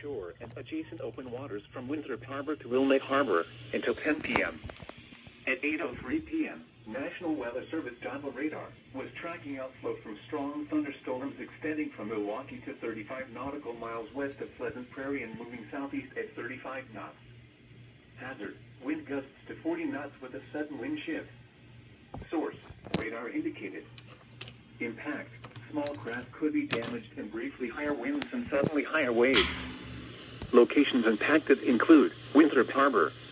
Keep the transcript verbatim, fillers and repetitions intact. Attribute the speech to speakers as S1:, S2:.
S1: shore and adjacent open waters from Winthrop Harbor to Wilmette Harbor until ten p m At eight oh three p m, National Weather Service Java radar was tracking outflow from strong thunderstorms extending from Milwaukee to thirty-five nautical miles west of Pleasant Prairie and moving southeast at thirty-five knots. Hazard, wind gusts to forty knots with a sudden wind shift. Source, radar indicated. Impact, small craft could be damaged and briefly higher winds and suddenly higher waves. Locations impacted include Winthrop Harbor,